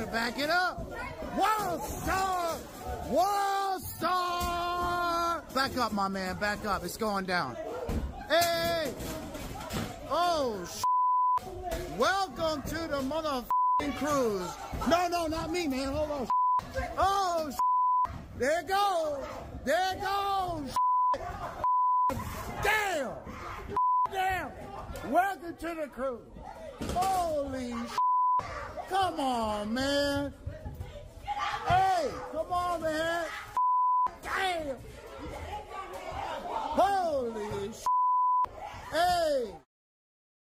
better back it up. World Star! World Star! Back up, my man. Back up. It's going down. Hey! Oh, welcome to the motherfucking cruise. No, not me, man. Hold on. Oh, there it goes. There it goes. Damn. Damn. Welcome to the cruise. Holy come on, man. Hey, come on, man. Damn. Holy hey.